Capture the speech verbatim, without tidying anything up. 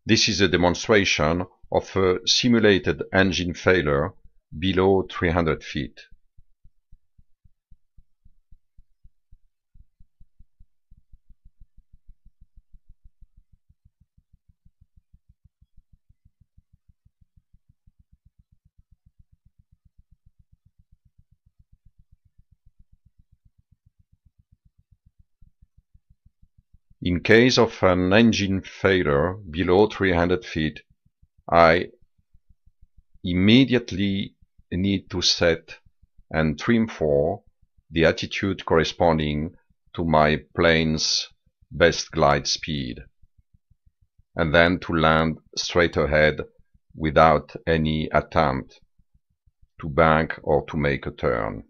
This is a demonstration of a simulated engine failure below three hundred feet. In case of an engine failure below three hundred feet, I immediately need to set and trim for the attitude corresponding to my plane's best glide speed, and then to land straight ahead without any attempt to bank or to make a turn.